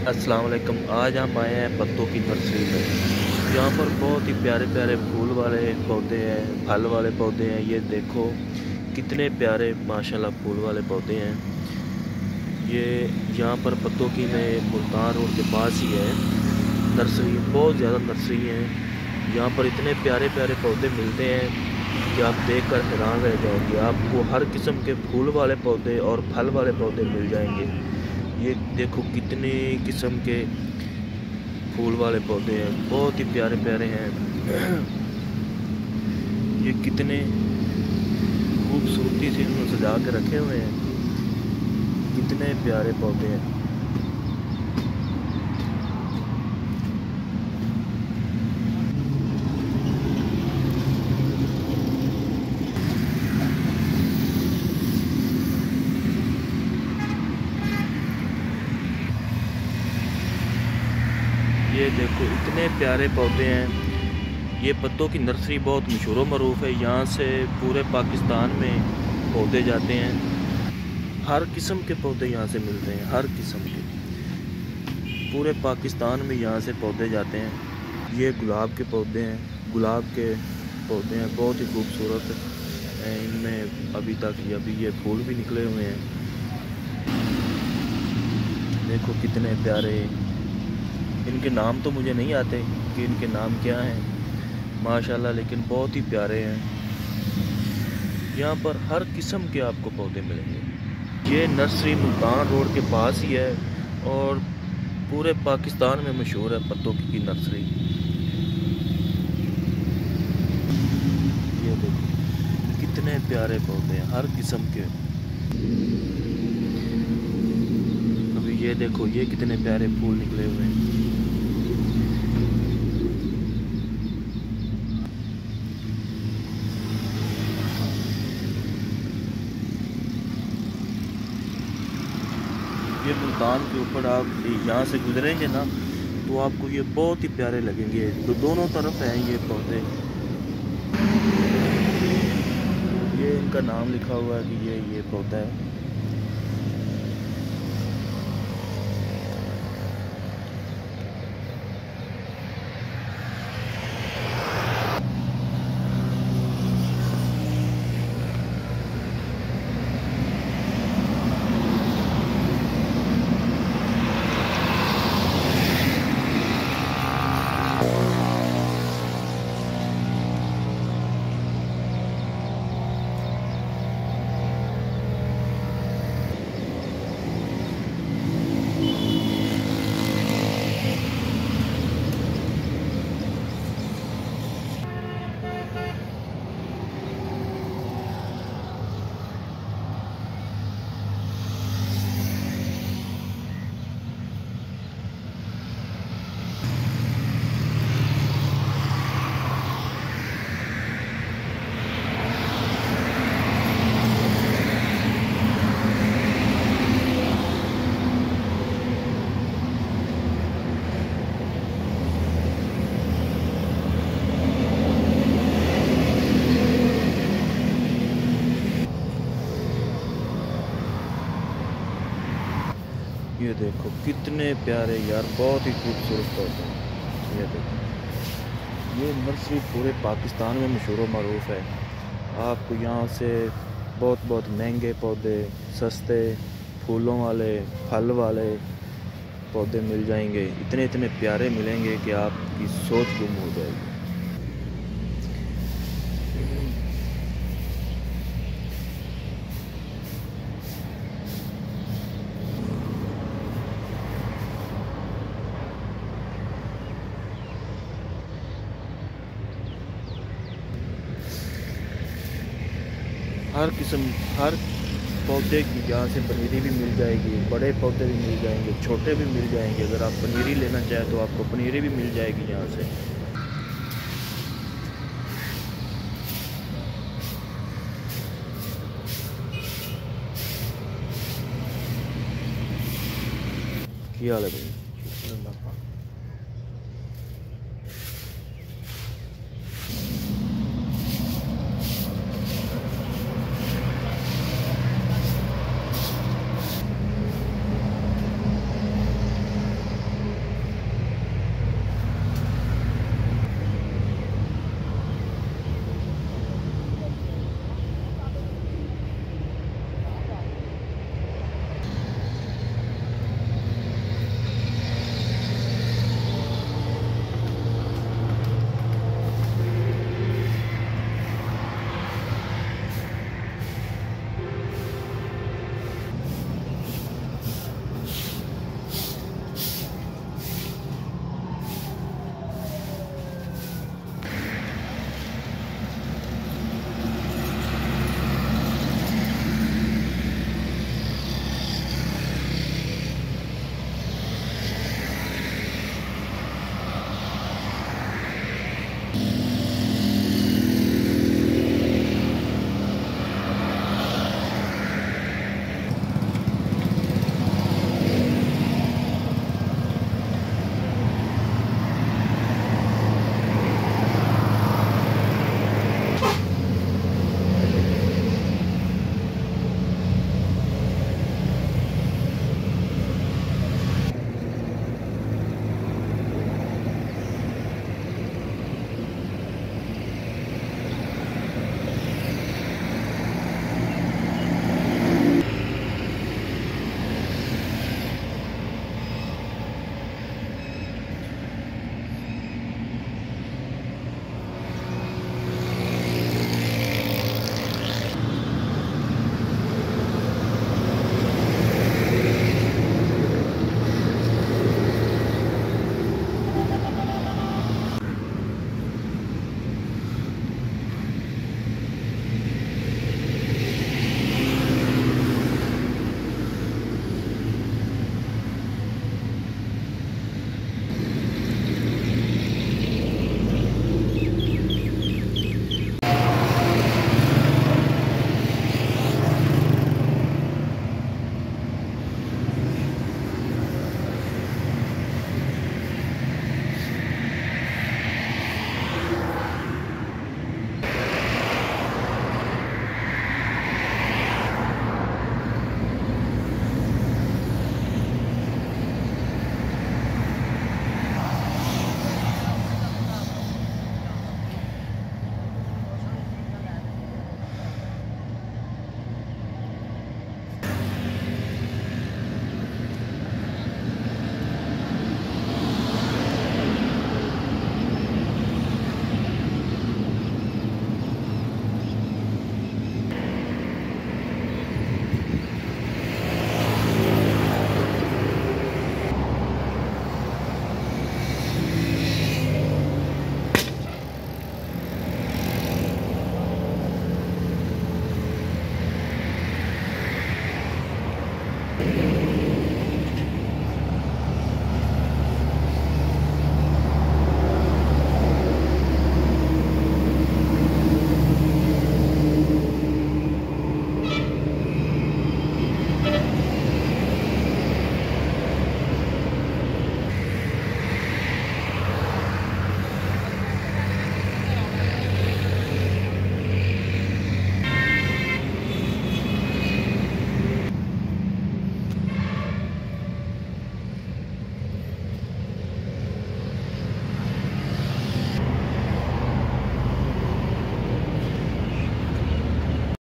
अस्सलाम वालेकुम। आज हम आए हैं पत्तों की नर्सरी में। यहाँ पर बहुत ही प्यारे प्यारे फूल वाले पौधे हैं, फल वाले पौधे हैं। ये देखो कितने प्यारे माशाल्लाह फूल वाले पौधे हैं। ये यहाँ पर पत्तोकी में मुल्तान रोड के पास ही है नर्सरी। बहुत ज़्यादा नर्सरी है यहाँ पर। इतने प्यारे प्यारे पौधे मिलते हैं कि आप देखकर हैरान रह जाएंगे। आपको हर किस्म के फूल वाले पौधे और फल वाले पौधे मिल जाएंगे। ये देखो कितने किस्म के फूल वाले पौधे हैं, बहुत ही प्यारे प्यारे हैं। ये कितने खूबसूरती से इनको सजा के रखे हुए हैं, कितने प्यारे पौधे हैं। ये देखो इतने प्यारे पौधे हैं। ये पत्तों की नर्सरी बहुत मशहूर व मरूफ है। यहाँ से पूरे पाकिस्तान में पौधे जाते हैं। हर किस्म के पौधे यहाँ से मिलते हैं, हर किस्म के। पूरे पाकिस्तान में यहाँ से पौधे जाते हैं। ये गुलाब के पौधे हैं, गुलाब के पौधे हैं, बहुत ही खूबसूरत हैं। इनमें अभी तक ये फूल भी निकले हुए हैं। देखो कितने प्यारे। इनके नाम तो मुझे नहीं आते कि इनके नाम क्या हैं माशाल्लाह, लेकिन बहुत ही प्यारे हैं। यहाँ पर हर किस्म के आपको पौधे मिलेंगे। ये नर्सरी मुल्तान रोड के पास ही है और पूरे पाकिस्तान में मशहूर है पत्तोकी की नर्सरी। ये देखो कितने प्यारे पौधे हैं, हर किस्म के। अभी ये देखो ये कितने प्यारे फूल निकले हुए हैं। ये मुल्तान के ऊपर आप यहाँ से गुजरेंगे ना तो आपको ये बहुत ही प्यारे लगेंगे। तो दोनों तरफ हैं ये पौधे। ये इनका नाम लिखा हुआ है कि ये पौधा है। ये देखो कितने प्यारे यार, बहुत ही खूबसूरत पौधे। ये देखो ये नर्सरी पूरे पाकिस्तान में मशहूर व मरूफ है। आपको यहाँ से बहुत बहुत महंगे पौधे, सस्ते फूलों वाले, फल वाले पौधे मिल जाएंगे। इतने इतने प्यारे मिलेंगे कि आपकी सोच गुम हो जाएगी। हर किस्म, हर पौधे की यहाँ से पनीरी भी मिल जाएगी। बड़े पौधे भी मिल जाएंगे, छोटे भी मिल जाएंगे। अगर आप पनीरी लेना चाहें तो आपको पनीरी भी मिल जाएगी यहाँ से। क्या हाल है भाई?